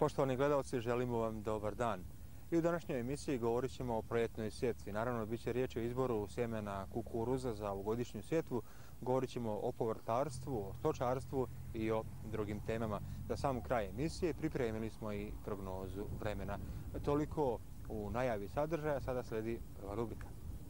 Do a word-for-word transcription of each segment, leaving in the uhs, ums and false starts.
Poštovani gledalci, želimo vam dobar dan. I u današnjoj emisiji govorit ćemo o proljetnoj sjetvi. Naravno, bit će riječ o izboru sjemena kukuruza za ovogodišnju sjetvu. Govorit ćemo o povrtarstvu, o stočarstvu i o drugim temama. Za sam kraj emisije pripremili smo i prognozu vremena. Toliko u najavi sadržaja, sada slijedi prva rubrika.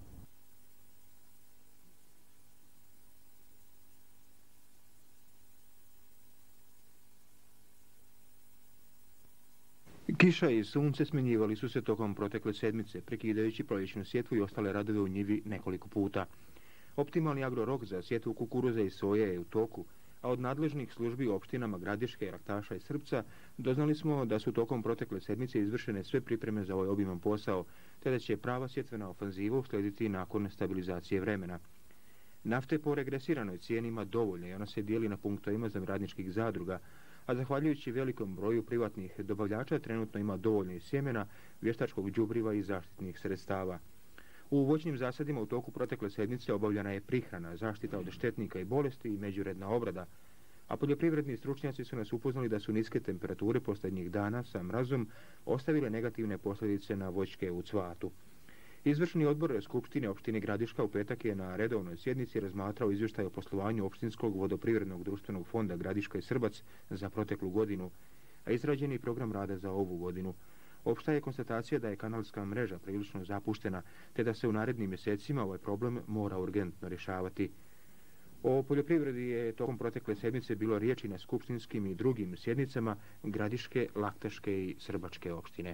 Kiša i sunce smjenjivali su se tokom protekle sedmice, prekidajući proljećnu sjetvu i ostale radove u njivi nekoliko puta. Optimalni agrorok za sjetvu kukuruza i soje je u toku, a od nadležnih službi u opštinama Gradiške, Raktaša i Srpca doznali smo da su tokom protekle sedmice izvršene sve pripreme za ovaj obiman posao, te da će prava sjetvena ofanziva uslijediti nakon stabilizacije vremena. Nafte po regresiranoj cijeni ima dovoljno i ona se dijeli na punktovima zemljoradničkih zadruga, a zahvaljujući velikom broju privatnih dobavljača trenutno ima dovoljno sjemena, vještačkog đubriva i zaštitnih sredstava. U voćnim zasadima u toku protekle sedmice obavljena je prihrana, zaštita od štetnika i bolesti i međuredna obrada, a poljoprivredni stručnjaci su nas upoznali da su niske temperature posljednjih dana sa mrazom ostavile negativne posljedice na voćke u cvatu. Izvršni odbor Skupštine opštine Gradiška u petak je na redovnoj sjednici razmatrao izvještaj o poslovanju opštinskog vodoprivrednog društvenog fonda Gradiška i Srbac za proteklu godinu, a izrađen je program rada za ovu godinu. Opšta je konstatacija da je kanalska mreža prilično zapuštena, te da se u narednim mjesecima ovaj problem mora urgentno rješavati. O poljoprivredi je tokom protekle sedmice bilo riječi na skupštinskim i drugim sjednicama Gradiške, Laktaške i Srbačke opštine.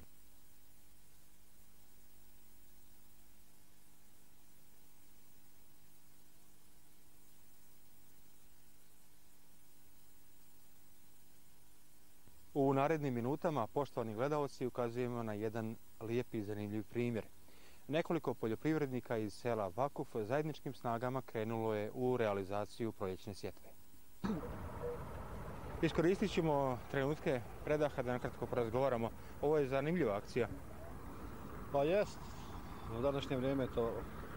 U narednim minutama, poštovani gledalci, ukazujemo na jedan lijep i zanimljiv primjer. Nekoliko poljoprivrednika iz sela Vakuf zajedničkim snagama krenulo je u realizaciju proljećne sjetve. Iskoristit ćemo trenutke predaha da nakratko porazgovaramo. Ovo je zanimljiva akcija. Pa jest, u današnje vrijeme to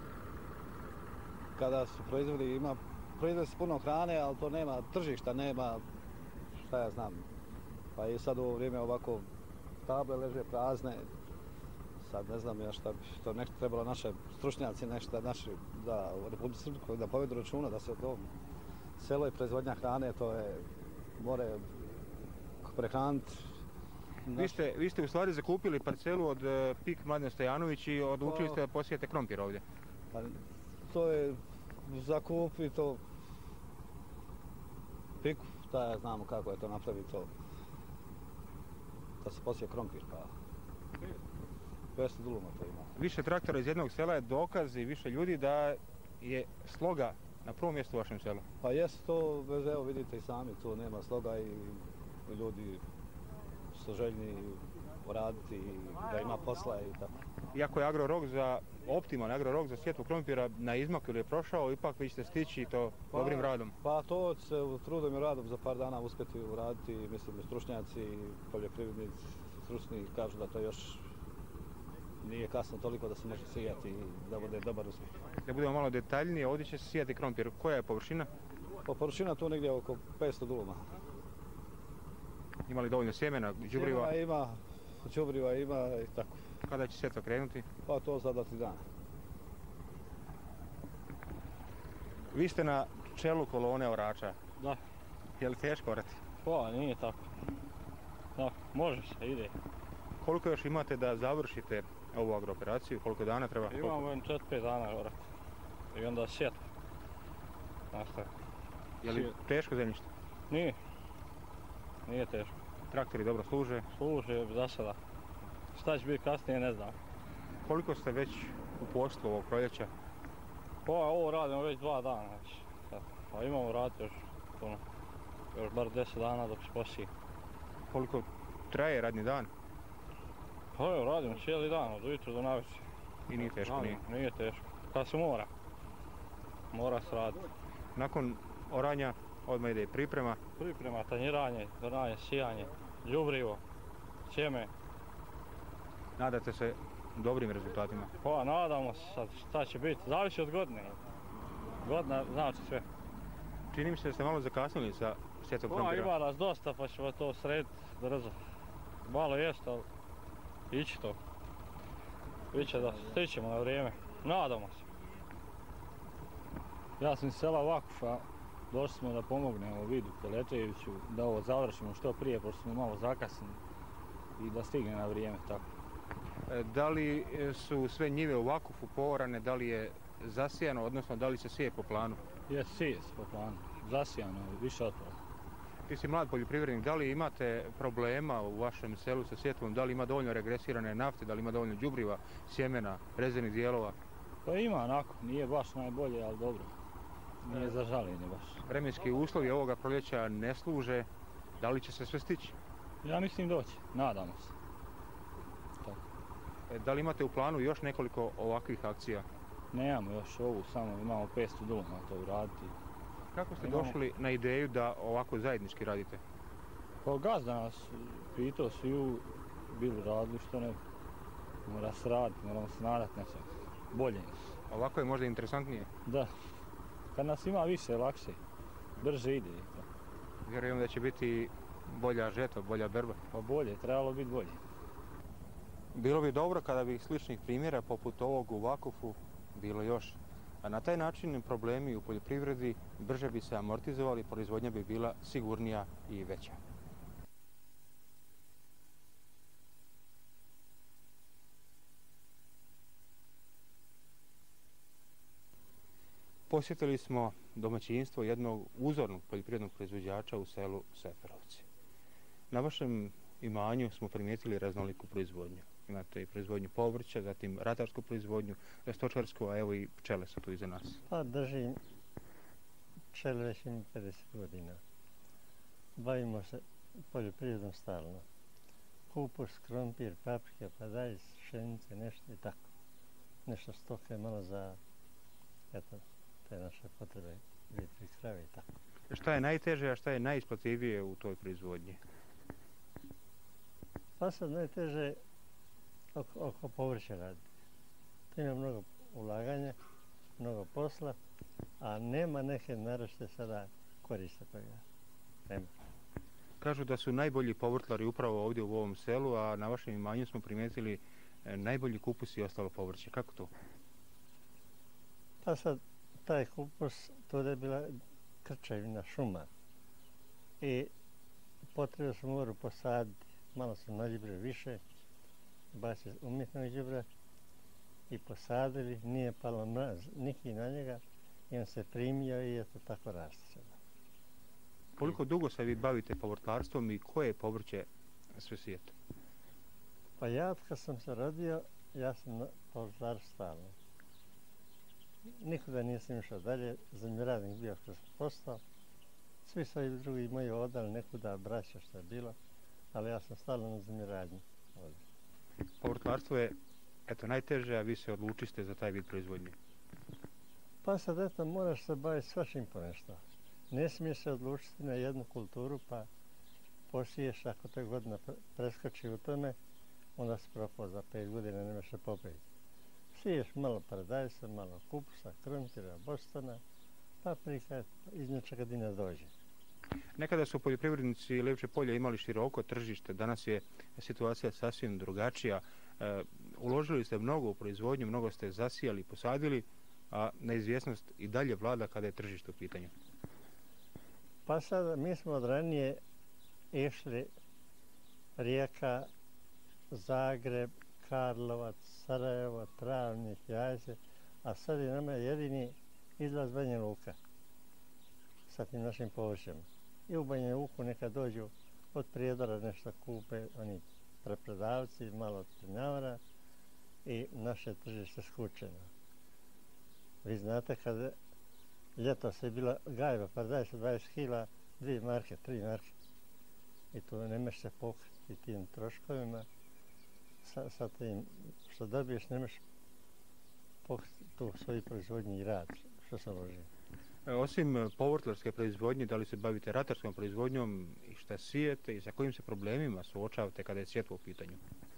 kada su proizvodi, ima proizvodi se puno hrane, ali to nema tržišta, nema, šta ja znam. Pa i sad u ovo vrijeme ovako table leže prazne, sad ne znam ja šta bi to nešto trebalo naše stručnjaci, nešto naši da u Republici Srpskoj da povedu računa da se to selo i proizvodnja hrane, to je more prehraniti. Vi ste, vi ste u stvari zakupili parcelu od Pik Mladen Stojanović i odlučili ste da posijete krompir ovdje. Pa, to je zakup i to Piku, šta ja znamo kako je to napravi to. Da se posije krompir, pa dvjesto duluma to ima. Više traktora iz jednog sela je dokaz i više ljudi da je sloga na prvom mjestu u vašem selu. Pa jest to, evo vidite i sami, tu nema sloga i ljudi su željni raditi i da ima posla i tako. Iako je agrorok za, optimalni agrorok za sjetvu krompira na izmaku ili je prošao, ipak vi ćete stići to pa, dobrim radom. Pa to će se trudom i radom za par dana uspjeti uraditi, mislim da stručnjaci i poljoprivrednici stručni kažu da to još nije kasno toliko da se može sijati i da bude dobar uspjeh. Da budemo malo detaljnije, ovdje će se sijati krompir. Koja je površina? Pa površina tu negdje oko petsto duluma. Ima li dovoljno sjemena, đubriva? Sjemena ima, đubriva ima i tako. Kada će sjetva krenuti? Pa to za dva, tri dana. Vi ste na čelu kolone orača. Da. Je li teško orati? Pa nije tako. Da, može se, ide. Koliko još imate da završite ovu agrooperaciju? Koliko dana treba? Imamo jedno četiri pet dana orati. I onda sjetva. Nastaje. Je li teško zemljište? Nije. Nije teško. Traktori dobro služe? Služe za sada. Šta će biti kasnije, ne znam. Koliko ste već u poslu ovog proljeća? Pa ovo radimo već dva dana već. A imamo raditi još puno. Još bar deset dana dok se posije. Koliko traje radni dan? Pa evo, radimo cijeli dan, od ujutro do navečer. I nije teško? Nije, nije teško. Kad se mora. Mora se raditi. Nakon oranja odmah ide i priprema? Priprema, tanjiranje, drnanje, sijanje, đubrivo, sjeme. Nadate se dobrim rezultatima? Pa nadamo se sad šta će biti, zavisi od godine. Godina znači sve. Čini mi se da ste malo zakasnili sa sjetvom krompira. Pa ima nas dosta pa ćemo to srediti brzo. Malo jest, ali ići to. Biće da stićemo na vrijeme. Nadamo se. Ja sam iz sela Vakufa, došli smo da pomognemo Vidu Pelečeviću da ovo završimo što prije, pošto smo malo zakasnili i da stigne na vrijeme tako. Da li su sve njive u Vakufu poorane, da li je zasijano, odnosno da li se sije po planu? Je, sije se po planu. Zasijano je više otpora. Ti si mlad poljoprivrednik, da li imate problema u vašem selu sa sjetvom, da li ima dovoljno regresirane nafte, da li ima dovoljno đubriva, sjemena, rezervnih dijelova? Pa ima onako, nije baš najbolje, ali dobro. Nije za žaljenje baš. Vremenski uslovi ovoga proljeća ne služe, da li će se sve stići? Ja mislim doći, nadamo se. Tako. Da li imate u planu još nekoliko ovakvih akcija? Nemamo još ovu, samo imamo petsto duluma to uraditi. Kako ste Imamo. došli na ideju da ovako zajednički radite? Pa gazda nas pitao sviju, bili radili što ne. Mora se raditi, moramo se nadati nečem. Bolje. Ovako je možda interesantnije. Da. Kad nas ima više, lakše. Brže ide. Vjerujem da će biti bolja žetva, bolja berba. Pa bolje, trebalo biti bolje. Bilo bi dobro kada bi sličnih primjera poput ovog u Vakufu bilo još. A na taj način problemi u poljoprivredi brže bi se amortizovali, proizvodnja bi bila sigurnija i veća. Posjetili smo domaćinstvo jednog uzornog poljoprivrednog proizvođača u selu Seferovci. Na vašem imanju smo primijetili raznoliku proizvodnju. Imate i proizvodnju povrća, zatim ratarsku proizvodnju, stočarsku, a evo i pčele su tu iza nas. Pa držim pčele već ima pedeset godina. Bavimo se poljoprivredom stalno. Kupus, krompir, paprika, paradajz, pšenice, nešto i tako. Nešto stoke malo za, eto, te naše potrebe, litri krave i tako. Šta je najteže, a šta je najisplativije u toj proizvodnji? Pa sad najteže oko, oko povrća raditi. To ima mnogo ulaganja, mnogo posla, a nema neke naročite sada koriste toga. Nema. Kažu da su najbolji povrtlari upravo ovdje u ovom selu, a na vašem imanju smo primijetili najbolji kupus i ostalo povrće. Kako to? Pa sad taj kupus, to je bila krčevina šuma. I potrebno se moru posaditi, malo se nađubre više, baci umjetnog đubre i posadili, nije palo mraz, niki na njega i on se primio i eto tako raste sada. Koliko dugo se vi bavite povrtlarstvom i koje povrće sve sijete? Pa ja kad sam se rodio, ja sam na povrtlarstvu stalno. Nikuda nisam išao dalje, zemljoradnik bio kroz postao. Svi su i drugi moji odali nekuda, braća što je bilo, ali ja sam stalno na zemljoradnji ovdje. Povrtlarstvo je eto najteže, a vi se odlučiste za taj vid proizvodnje. Pa sad eto moraš se baviti svačim po nešto. Ne smiješ se odlučiti na jednu kulturu pa posiješ, ako te godina preskoči u tome, onda si propao za pet godina, nemaš se popeti. Siješ malo paradajsa, malo kupusa, krompira, bostona, paprika, iz nečega dina dođe. Nekada su poljoprivrednici Livče polja imali široko tržište, danas je situacija sasvim drugačija. E, uložili ste mnogo u proizvodnju, mnogo ste zasijali, posadili, a neizvjesnost i dalje vlada kada je tržište u pitanju. Pa sad mi smo od ranije išli Rijeka, Zagreb, Karlovac, Sarajevo, Travnik, Jajce, a sad je nama jedini izlaz Banja Luka sa tim našim povrćima. I u Banja Luku neka dođu od Prijedora nešto kupe, oni preprodavci, malo od Trnjavara i naše tržište skučeno. Vi znate kada ljeto se je bila gajba, paradajz sa dvadeset kila, dvije marke, tri marke. I tu nemaš se pokriti tim troškovima. Sa, sa tim što dobiješ nemaš pokriti tu svoju proizvodnju i rad, što se loži. Osim povrtlarske proizvodnje, da li se bavite ratarskom proizvodnjom i šta sijete i sa kojim se problemima suočavate kada je sjetva u pitanju?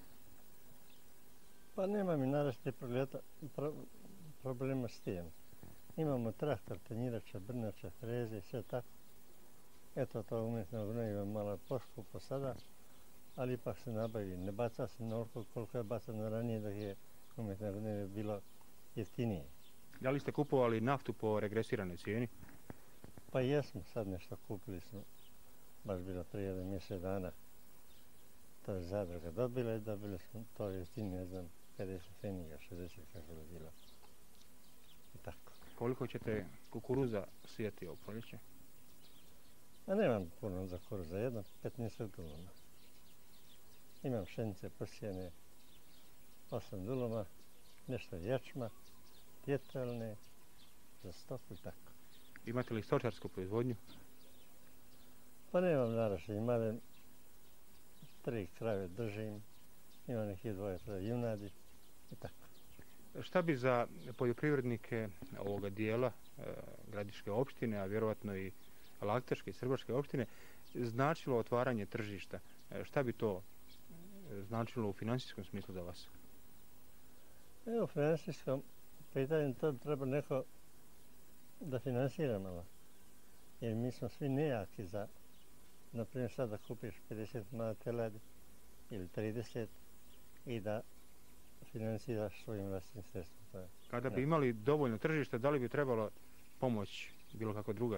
Pa nema mi naročite pro, problema s tim. Imamo traktor, tanjirače, brnače, freze i sve tako. Eto to umjetno gnojivo malo poskupo sada, ali ipak se nabavi. Ne baca se onoliko koliko je bacano ranije dok je umjetne godine bilo jeftinije. Da li ste kupovali naftu po regresiranoj cijeni? Pa jesmo, sad nešto kupili smo, baš bilo prije jedan mjesec dana. To je zadruga dobila i dobili smo to jeftinije, ne znam, pedeset pfeniga, šezdeset kako je bilo. I tako. Koliko ćete kukuruza sijati ovo proljeće? A nemam puno za kukuruza, jedno petnaest duluma. Imam pšenice posijene, osam duluma, nešto ječma, pjetelne, za stoku i tako. Imate li stočarsku proizvodnju? Pa nemam naraštaj, imam tri krave držim, imam nekih dvoje troje junadi i tako. Šta bi za poljoprivrednike ovoga dijela e, Gradiške opštine, a vjerovatno i Laktaške i Srbačke opštine, značilo otvaranje tržišta? E, šta bi to značilo u financijskom smislu za vas? Evo, u financijskom pitanju to treba neko da finansira malo. Jer mi smo svi nejaki za, na primjer sad da kupiš pedeset mala teladi ili trideset i da finansiraš svojim vlastnim sredstvom. Kada bi imali dovoljno tržišta, da li bi trebalo pomoć bilo kako druga?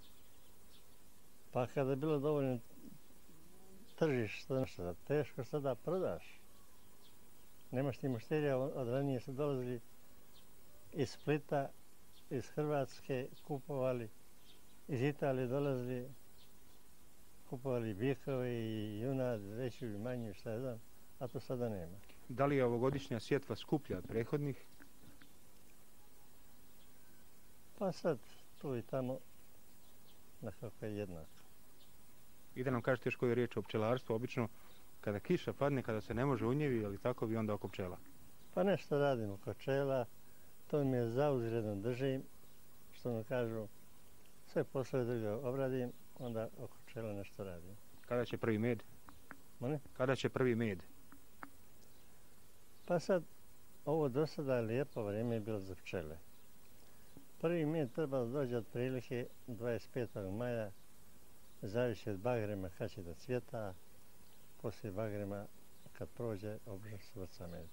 Pa kada je bilo dovoljno tržišta, nešto teško sada prodaš. Nemaš ti mušterija, od ranije su dolazili iz Splita, iz Hrvatske, kupovali, iz Italije dolazili, kupovali bikove i junad, veću i manju, šta je znam, a to sada nema. Da li je ovogodišnja sjetva skuplja od prethodnih? Pa sad, tu i tamo, nekako je jednako. I da nam kažete još koju je riječ o pčelarstvu, obično kada kiša padne, kada se ne može unjevi, ali tako bi onda oko pčela. Pa nešto radim oko pčela, to mi je zauzredno držim, što mi kažu, sve poslove druge obradim, onda oko pčela nešto radim. Kada će prvi med? Mone? Kada će prvi med? Pa sad, ovo do sada je lijepo vrijeme je bilo za pčele. Prvi med treba da dođe od prilike dvadeset petog maja, zavisi od bagrema kad će da cvjeta, poslije bagrema kad prođe obično se vrca med.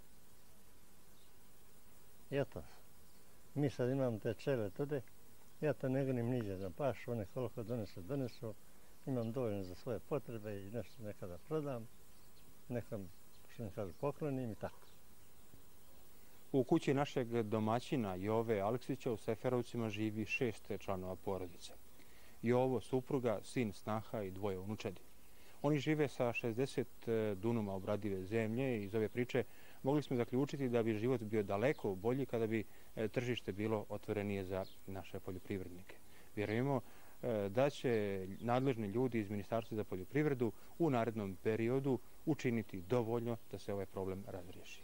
I eto, mi sad imam te pčele tude, ja to ne gonim niđe na pašu, one koliko donesu, donesu, imam dovoljno za svoje potrebe i nešto nekada prodam, nekom što nekada poklonim i tako. U kući našeg domaćina Jove Aleksića u Seferovcima živi šest članova porodice. Jovo, supruga, sin, snaha i dvoje unučadi. Oni žive sa šezdeset dunuma obradive zemlje i iz ove priče mogli smo zaključiti da bi život bio daleko bolji kada bi tržište bilo otvorenije za naše poljoprivrednike. Vjerujemo da će nadležni ljudi iz Ministarstva za poljoprivredu u narednom periodu učiniti dovoljno da se ovaj problem razriješi.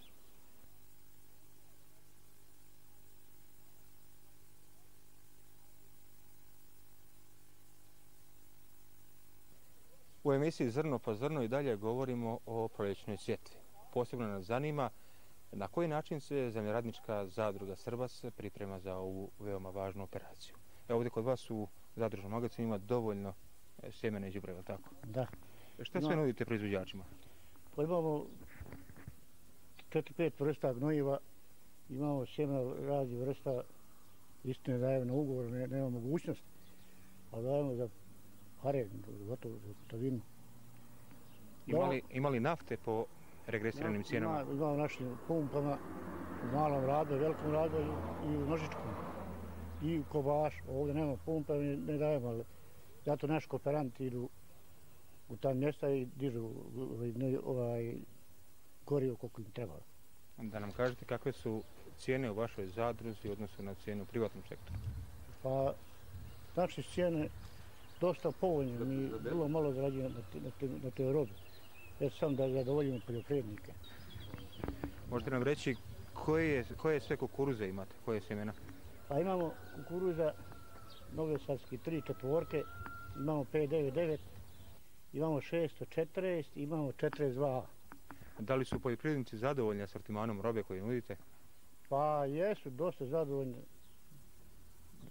U emisiji Zrno po zrno i dalje govorimo o proljećnoj sjetvi. Posebno nas zanima na koji način se zemljoradnička zadruga Srbas priprema za ovu veoma važnu operaciju. Evo ovdje kod vas u zadružnom magazinu ima dovoljno sjemena i đubreva, tako? Da. Šta sve nudite proizvođačima? Pa imamo četiri pet vrsta gnojiva, imamo sjemena raznih vrsta, istine dajemo na ugovor, ne, nema mogućnost, ali dajemo za pare, gotovo za gotovinu. Imali, imali nafte po regresiranim cijenama? Ima, imamo našim pumpama, u malom radu, velikom radu i u nožičkom. I u kobaš, ovdje nema pumpa, ne, ne dajemo, ali zato naši kooperanti idu u ta mjesta i dižu ovaj, ovaj gorivo koliko im treba. Da nam kažete kakve su cijene u vašoj zadruzi u odnosu na cijene u privatnom sektoru? Pa, naše cijene dosta povoljne, mi vrlo malo zarađujemo na, te, na, te, na te robe. Ja sam da zadovoljimo poljoprivrednike. Možete nam reći koje, koje sve kukuruze imate, koje sjemena? Pa imamo kukuruza novosadski tri četvorke, imamo pet devet devet, imamo šesto četrnaest, imamo četrdeset dva A. Da li su poljoprivrednici zadovoljni asortimanom robe koje nudite? Pa jesu, dosta zadovoljni.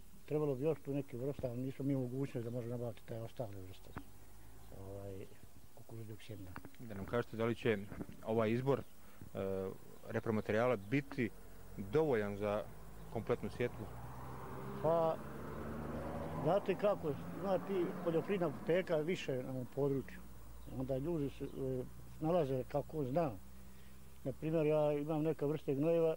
Trebalo bi još tu neke vrsta, ali nismo mi mogućnost da možemo nabaviti taj ostale vrste. Ovaj, kukuruznog sjemena. Da nam kažete da li će ovaj izbor e, repromaterijala biti dovoljan za kompletnu sjetvu? Pa, znate kako, znate, poljoprivredna apoteka više na ovom području. Onda ljudi se e, nalaze kako on zna. Naprimjer, ja imam neke vrste gnojeva,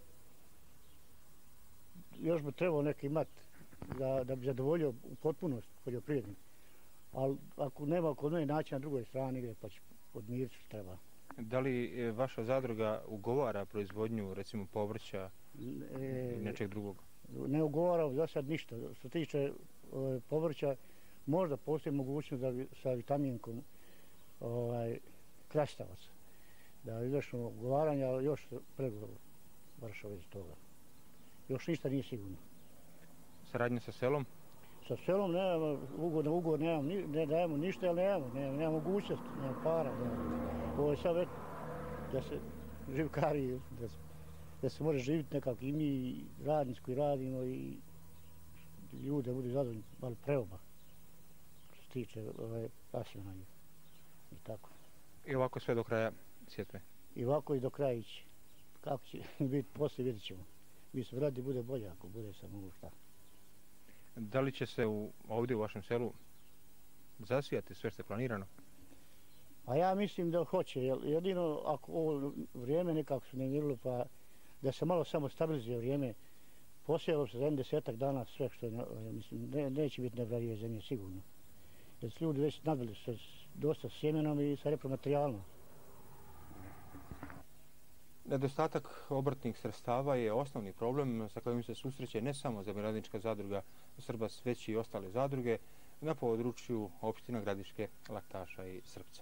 još bi trebao neki imati da, da bi zadovoljio u potpunost poljoprivrednim. Ali ako nema kod mene naći na drugoj strani gdje pa će podmiriti što treba. Da li vaša zadruga ugovara proizvodnju, recimo, povrća E, i nečeg drugog? Ne ugovaram za sad ništa. Što se tiče e, povrća, možda postoji mogućnost da bi, sa vitaminkom ovaj, krastavac. Da izvršimo ugovaranje, ali još pregovor vrša već toga. Još ništa nije sigurno. Saradnja sa selom? Sa selom nemamo, ugovor na ugovor nemamo, ne dajemo ništa, ali nemamo, nemamo, nemamo mogućnost, nemamo para. Nemamo. Ovo je sad već da se živkari, da se, da se može živjeti nekako i mi radnici koji radimo i ljude budu zadovoljni, ali preoba. Što se tiče ove pasivna i tako. I ovako sve do kraja sjetve? I ovako i do kraja ići. Kako će biti poslije, vidjet ćemo. Mi se radi bude bolje ako bude sad mogu šta. Da li će se u, ovdje u vašem selu zasijati sve što je planirano? A ja mislim da hoće, jer jedino ako ovo vrijeme nekako su nemirilo, pa da se malo samo stabilizuje vrijeme, posijalo se za jedan desetak dana sve što je, mislim, ne, neće biti nebradive zemlje sigurno. Jer su ljudi već nadvili se dosta sjemenom i sa repromaterijalnom. Nedostatak obrtnih sredstava je osnovni problem sa kojim se susreće ne samo Zemljoradnička zadruga Srbas, već i ostale zadruge na području opština Gradiške, Laktaša i Srpca.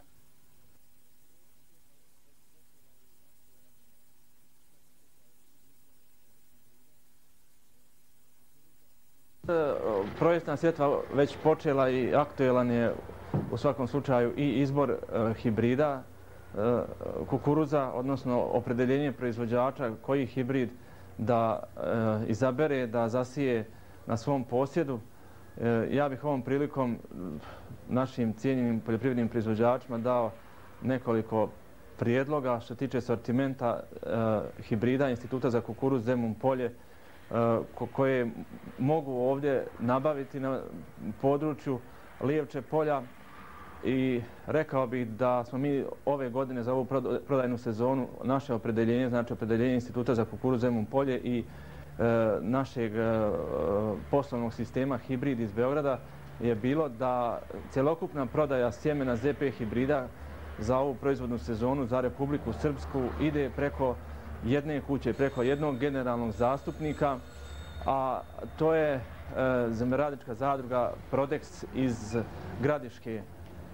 Proljetna sjetva već počela i aktuelan je u svakom slučaju i izbor e, hibrida e, kukuruza, odnosno opredeljenje proizvođača koji hibrid da e, izabere, da zasije na svom posjedu. E, ja bih ovom prilikom našim cijenjenim poljoprivrednim proizvođačima dao nekoliko prijedloga što tiče sortimenta e, hibrida Instituta za kukuruz Zemun polje koje mogu ovdje nabaviti na području Lijevče polja i rekao bih da smo mi ove godine za ovu prodajnu sezonu naše opredeljenje, znači opredeljenje Instituta za kukuruz Zemun polje i e, našeg e, poslovnog sistema hibrid iz Beograda je bilo da cjelokupna prodaja sjemena Z P hibrida za ovu proizvodnu sezonu za Republiku Srpsku ide preko jedne kuće, preko jednog generalnog zastupnika, a to je e, Zemljoradnička zadruga Prodex iz Gradiške. E,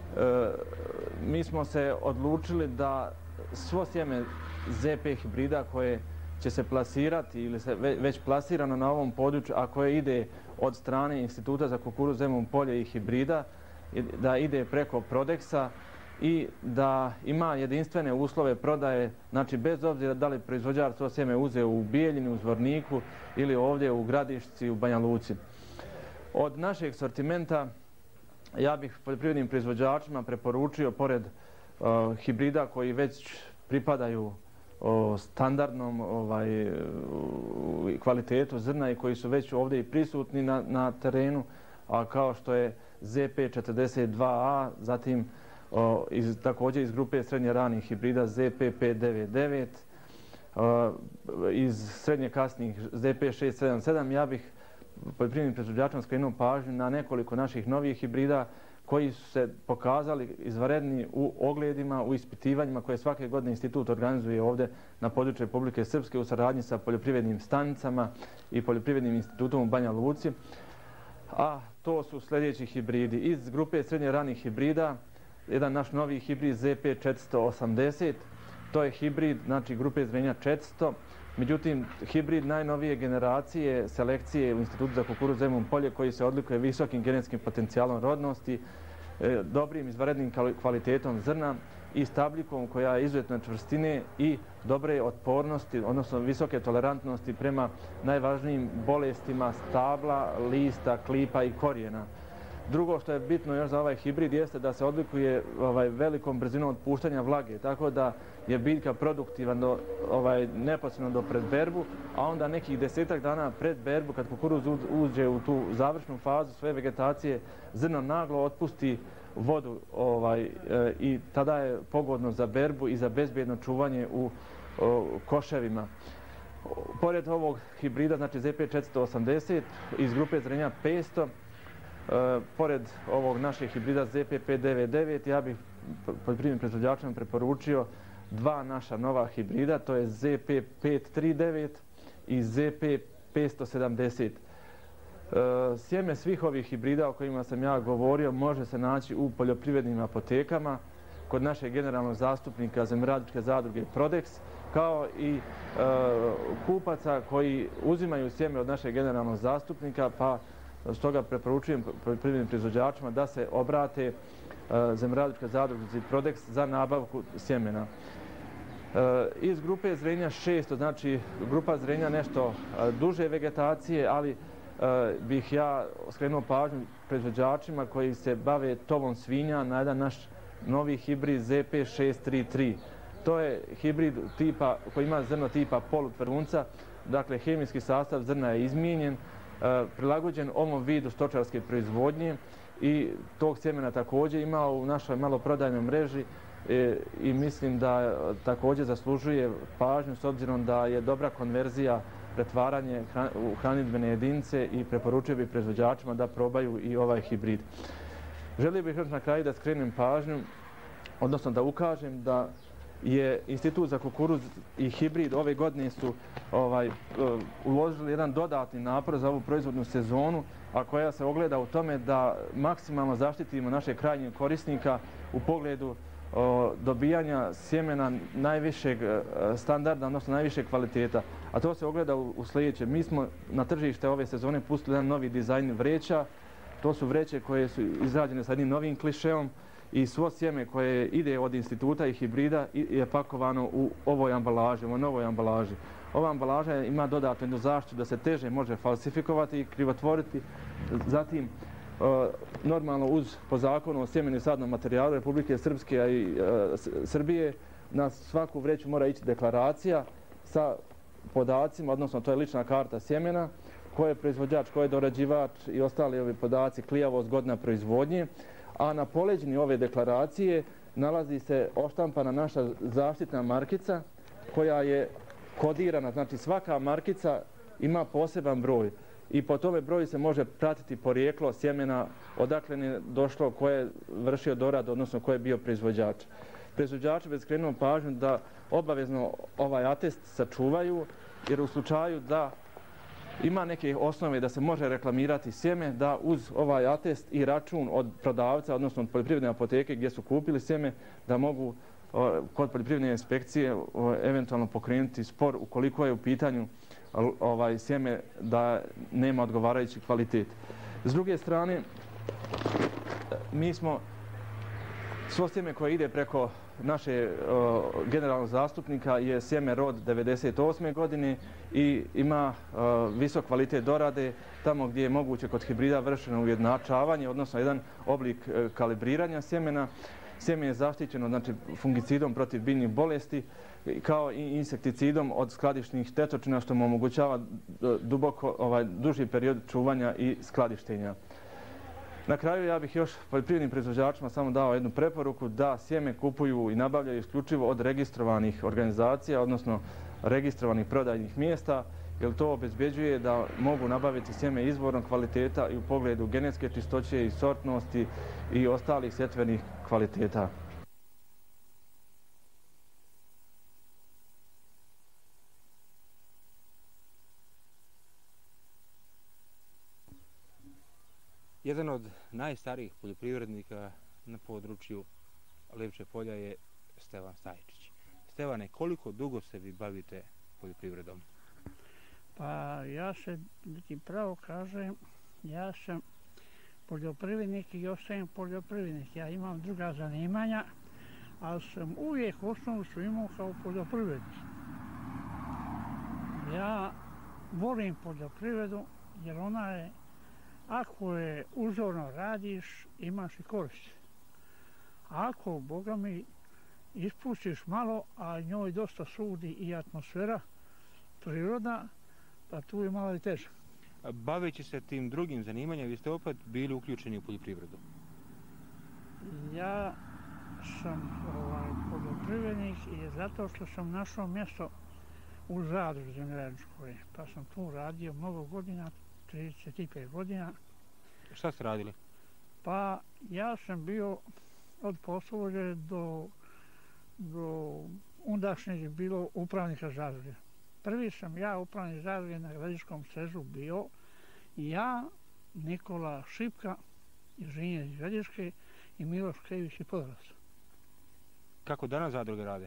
mi smo se odlučili da svo sjeme Z P hibrida koje će se plasirati ili se već plasirano na ovom području, a koje ide od strane Instituta za kukuruz Zemun polje i hibrida, da ide preko Prodexa i da ima jedinstvene uslove prodaje, znači bez obzira da li proizvođač to sjeme uzeo u Bijeljini, u Zvorniku ili ovdje u Gradišci, u Banja Luci. Od našeg sortimenta ja bih poljoprivrednim proizvođačima preporučio, pored uh, hibrida koji već pripadaju o standardnom ovaj, uh, kvalitetu zrna i koji su već ovdje i prisutni na, na terenu, a kao što je Z P četrdeset dva A, zatim O, iz, također iz grupe srednje ranih hibrida Z P pet devet devet, o, iz srednje kasnih Z P šest sedam sedam. Ja bih poljoprivrednim proizvođačima skrenuo pažnju na nekoliko naših novih hibrida koji su se pokazali izvanredni u ogledima, u ispitivanjima koje svake godine institut organizuje ovdje na području Republike Srpske u saradnji sa poljoprivrednim stanicama i poljoprivrednim institutom u Banja Luci. A to su sljedeći hibridi iz grupe srednje ranih hibrida. Jedan naš novi hibrid Z P četiristo osamdeset, to je hibrid, znači grupe zrenja četiristo, međutim hibrid najnovije generacije selekcije u Institutu za kukuruz Zemun polje koji se odlikuje visokim genetskim potencijalom rodnosti, dobrim izvanrednim kvalitetom zrna i stabljikom koja je izuzetno čvrstine i dobre otpornosti, odnosno visoke tolerantnosti prema najvažnijim bolestima stabla, lista, klipa i korijena. Drugo što je bitno još za ovaj hibrid jeste da se odlikuje ovaj, velikom brzinom otpuštanja vlage, tako da je biljka produktivan do, ovaj, neposredno do predberbu, a onda nekih desetak dana pred berbu, kad kukuruz uđe u tu završnu fazu svoje vegetacije, zrno naglo otpusti vodu ovaj, e, i tada je pogodno za berbu i za bezbjedno čuvanje u o, koševima. Pored ovog hibrida, znači Z P četiristo osamdeset iz grupe zrenja petsto, e, pored ovog našeg hibrida Z P pet devet devet, ja bih poljoprivrednim proizvođačima preporučio dva naša nova hibrida, to je Z P pet tri devet i Z P petsto sedamdeset. E, sjeme svih ovih hibrida o kojima sam ja govorio može se naći u poljoprivrednim apotekama, kod našeg generalnog zastupnika Zemljoradničke zadruge Prodex, kao i e, kupaca koji uzimaju sjeme od našeg generalnog zastupnika, pa stoga preporučujem poljoprivrednim proizvođačima da se obrate e, Zemljoradničke zadruge Prodex za nabavku sjemena. E, iz grupe zrenja šesto, znači grupa zrenja nešto e, duže vegetacije, ali e, bih ja skrenuo pažnju proizvođačima koji se bave tovom svinja na jedan naš novi hibrid Z P šest tri tri. To je hibrid tipa, koji ima zrno tipa poluperunca, dakle hemijski sastav zrna je izmijenjen, e, prilagođen ovom vidu stočarske proizvodnje i tog sjemena također ima u našoj maloprodajnoj mreži e, i mislim da također zaslužuje pažnju s obzirom da je dobra konverzija, pretvaranje hran, u hranidbene jedinice i preporučio bih proizvođačima da probaju i ovaj hibrid. Želio bih još na kraju da skrenem pažnju, odnosno da ukažem da je Institut za kukuruz i hibrid ove godine su ovaj, uh, uložili jedan dodatni napor za ovu proizvodnu sezonu, a koja se ogleda u tome da maksimalno zaštitimo naše krajnjeg korisnika u pogledu uh, dobijanja sjemena najvišeg uh, standarda, odnosno najvišeg kvaliteta. A to se ogleda u, u sljedeće. Mi smo na tržište ove sezone pustili jedan novi dizajn vreća. To su vreće koje su izrađene sa jednim novim klišeom i svo sjeme koje ide od instituta i hibrida je pakovano u ovoj ambalaži, u novoj ambalaži. Ova ambalaža ima dodatnu jednu zaštitu da se teže može falsifikovati i krivotvoriti. Zatim, normalno uz po zakonu o sjemenu i sadnom materijalu Republike Srpske i Srbije, na svaku vreću mora ići deklaracija sa podacima, odnosno to je lična karta sjemena, ko je proizvođač, ko je dorađivač i ostali ovi podaci, klijavost, godina proizvodnje. A na poleđini ove deklaracije nalazi se oštampana naša zaštitna markica koja je kodirana, znači svaka markica ima poseban broj i po tome broju se može pratiti porijeklo sjemena, odakle je došlo, ko je vršio doradu, odnosno ko je bio proizvođač. Proizvođači bi skrenuo pažnju da obavezno ovaj atest sačuvaju, jer u slučaju da ima neke osnove da se može reklamirati sjeme, da uz ovaj atest i račun od prodavca, odnosno od poljoprivredne apoteke gdje su kupili sjeme, da mogu o, kod poljoprivredne inspekcije o, eventualno pokrenuti spor ukoliko je u pitanju ovaj sjeme da nema odgovarajući kvalitet. S druge strane, mi smo svo sjeme koje ide preko naše o, generalnog zastupnika je sjeme rod devedeset osme godine i ima o, visok kvalitet dorade tamo gdje je moguće kod hibrida vršeno ujednačavanje, odnosno jedan oblik e, kalibriranja sjemena. Sjeme je zaštićeno znači, fungicidom protiv biljnih bolesti kao i insekticidom od skladišnih štetočina što mu omogućava duboko, ovaj, duži period čuvanja i skladištenja. Na kraju ja bih još poljoprivrednim proizvođačima samo dao jednu preporuku da sjeme kupuju i nabavljaju isključivo od registrovanih organizacija, odnosno registrovanih prodajnih mjesta, jer to obezbeđuje da mogu nabaviti sjeme izvornog kvaliteta i u pogledu genetske čistoće i sortnosti i ostalih sjetvenih kvaliteta. Jedan od najstarijih poljoprivrednika na području Levče polja je Stevan Stajčić. Stevane, koliko dugo se vi bavite poljoprivredom? Pa ja se, da ti pravo kažem, ja sam poljoprivrednik i ostajem poljoprivrednik. Ja imam druga zanimanja, ali sam uvijek osnovu su imao kao poljoprivrednik. Ja volim poljoprivredu jer ona je ako je uzorno radiš, imaš i korist. Ako, Boga mi, ispustiš malo, a njoj dosta sudi i atmosfera, priroda, pa tu je malo i teže. Baveći se tim drugim zanimanjem, vi ste opet bili uključeni u poljoprivredu. Ja sam ovaj, poljoprivrednik i zato što sam našao mjesto u zadruzi zemljoradničkoj, pa sam tu radio mnogo godina, trideset pet godina. Šta ste radili? Pa ja sam bio od poslovođe do, do ondašnjeg bilo upravnika zadruge. Prvi sam ja upravnik zadruge na Gradiškom sezu bio ja, Nikola Šipka, inženjer iz Gradiške i Miloš Krević i Podravca. Kako danas zadruge rade?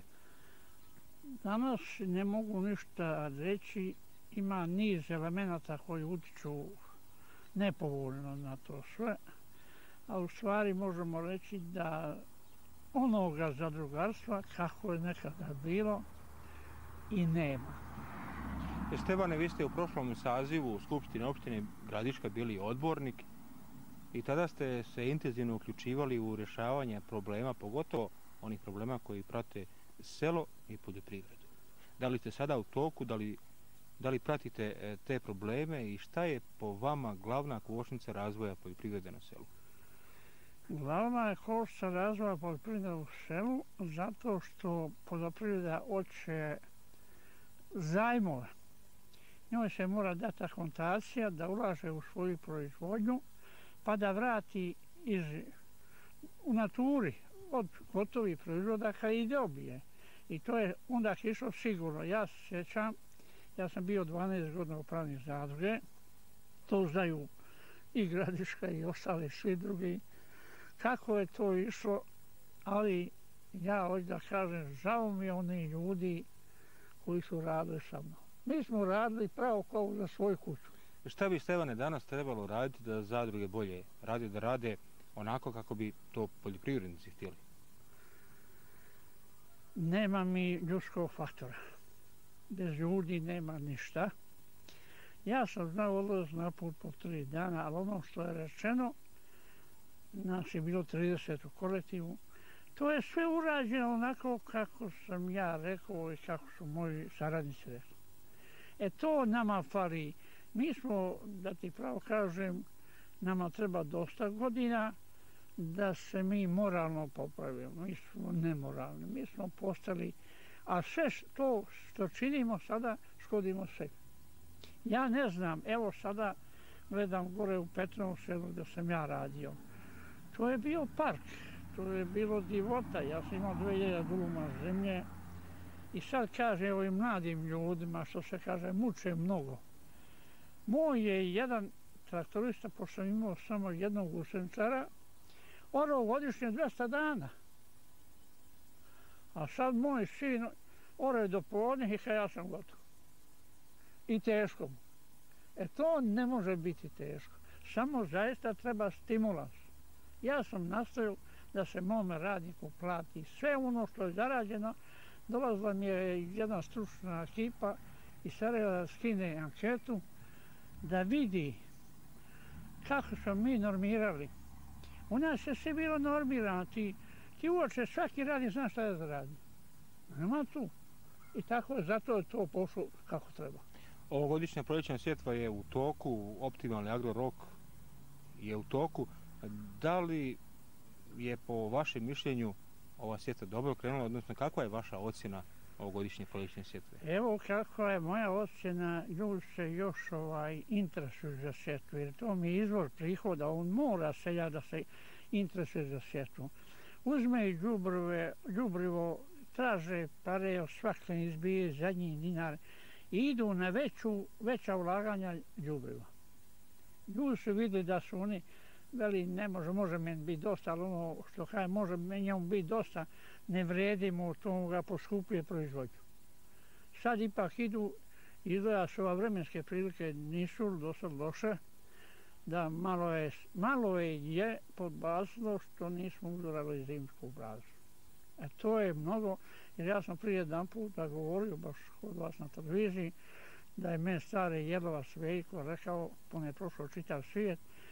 Danas ne mogu ništa reći, ima niz elemenata koji utiču nepovoljno na to sve, a u stvari možemo reći da onoga zadrugarstva kako je nekada bilo i nema. Stevane, vi ste u prošlom sazivu Skupštine opštine Gradiška bili odbornik i tada ste se intenzivno uključivali u rješavanje problema, pogotovo onih problema koji prate selo i poljoprivredu. Da li ste sada u toku, da li, da li pratite te probleme i šta je po vama glavna kočnica razvoja poljoprivrede na selu? Glavna je kočnica razvoja poljoprivrede u selu zato što poljoprivreda hoće zajmove. Njoj se mora dati akontacija da ulaže u svoju proizvodnju pa da vrati iz, u naturi od gotovih proizvodaka i dobije. I to je onda išlo sigurno. Ja se sjećam, ja sam bio dvanaest godina upravnik zadruge, to znaju i Gradiška i ostali svi drugi, kako je to išlo, ali ja hoću da kažem, žao mi oni ljudi koji su radili sa mnom. Mi smo radili pravo kao za svoju kuću. Šta bi, Stevane, danas trebalo raditi da zadruge bolje rade, da rade onako kako bi to poljoprivrednici htjeli? Nema mi ljudskog faktora. Bez ljudi nema ništa. Ja sam znao odlaziti na put po tri dana, ali ono što je rečeno, nas je bilo trideset u kolektivu, to je sve urađeno onako kako sam ja rekao i kako su moji saradnici rekli. E to nama fali. Mi smo, da ti pravo kažem, nama treba dosta godina da se mi moralno popravimo. Mi smo nemoralni, mi smo postali, a sve to što činimo sada škodimo sebi. Ja ne znam, evo sada gledam gore u Petrovom selu gdje sam ja radio. To je bio park, to je bilo divota, ja sam imao dve hiljade duluma zemlje i sad kaže evo i mladim ljudima, što se kaže, muče mnogo. Moj je jedan traktorista, pošto sam imao samo jednog gusenčara, orao godišnje dvesta dana. A sad moj sin orao do povodnje i kada ja sam gotov. I teško mu. E to ne može biti teško. Samo zaista treba stimulans. Ja sam nastavio da se mome radniku plati sve ono što je zarađeno. Dolazila mi je jedna stručna ekipa i Sarajeva da skine anketu da vidi kako smo mi normirali. U nas je sve bilo normirano. Ti, ti uoče svaki radnik zna šta je da radi. Nema tu. I tako je, zato je to pošlo kako treba. Ovogodišnja proljećna sjetva je u toku, optimalni agrorok je u toku. Da li je po vašem mišljenju ova sjetva dobro krenula, odnosno kakva je vaša ocjena ovogodišnje proljećne sjetve? Evo kakva je moja ocjena, ljudi se još ovaj, interesuju za sjetvu, jer to mi je izvor prihoda, on mora seljak da se interesuje za sjetvu. Uzme i đubrivo, traže pare, svakle izbije zadnji dinar i idu na veću, veća ulaganja đubriva. Ljudi su vidjeli da su oni, veli ne može, može meni biti dosta, ali ono što kaže može njemu biti dosta, ne vredimo, to ga poskupuje proizvodnju. Sad ipak idu, izgleda su ova vremenske prilike nisu dosta loše, da malo je, malo je, je podbacilo što nismo uzorali zimsku brazu. E to je mnogo, jer ja sam prije jedan puta govorio, baš kod vas na televiziji, da je meni stari Jelovac Veljko rekao, on je prošao čitav svijet,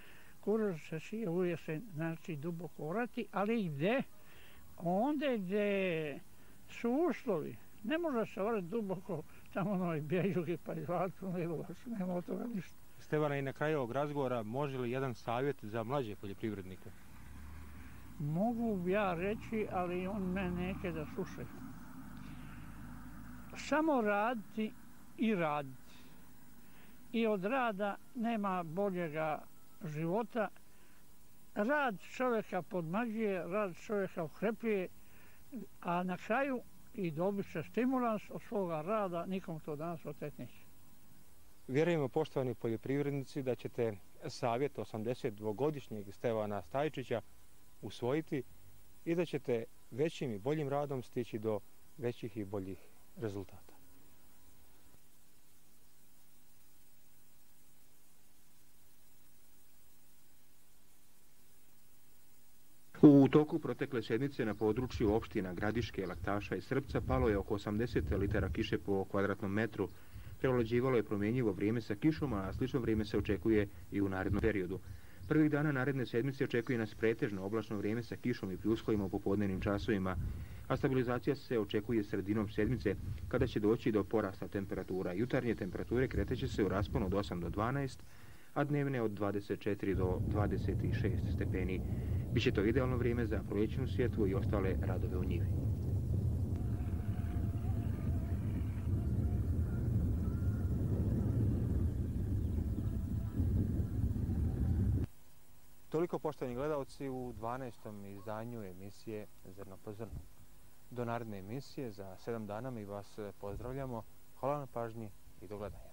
kukuruz se sije u jesen, znači duboko orati, ali gdje? Onda gdje su uslovi. Ne može se orati duboko tamo onoj Bježugi pa i Zlatku Milovac, nema od toga ništa. Stevana, i na kraju ovog razgovora može li jedan savjet za mlađe poljoprivrednike? Mogu ja reći, ali on me neke da slušaju. Samo raditi i raditi. I od rada nema boljega života. Rad čovjeka podmađuje, rad čovjeka ukrepljuje, a na kraju i dobit će stimulans od svoga rada, nikom to danas oteti neće. Vjerujemo, poštovani poljoprivrednici, da ćete savjet osamdesetdvogodišnjeg Stevana Stajčića usvojiti i da ćete većim i boljim radom stići do većih i boljih rezultata. U toku protekle sedmice na području opština Gradiške, Laktaša i Srpca palo je oko osamdeset litara kiše po kvadratnom metru. Prevlađivalo je promjenjivo vrijeme sa kišom, a slično vrijeme se očekuje i u narednom periodu. Prvih dana naredne sedmice očekuje nas pretežno oblačno vrijeme sa kišom i pljuskovima u popodnevnim časovima, a stabilizacija se očekuje sredinom sedmice, kada će doći do porasta temperatura. Jutarnje temperature kreteće se u rasponu od osam do dvanaest, a dnevne od dvadeset četiri do dvadeset šest stepeni. Biće to idealno vrijeme za proljećnu sjetvu i ostale radove u njivi. Toliko, poštovani gledalci, u dvanaestom izdanju emisije Zrno po zrno. Do naredne emisije za sedam dana mi vas pozdravljamo. Hvala na pažnji i do gledanja.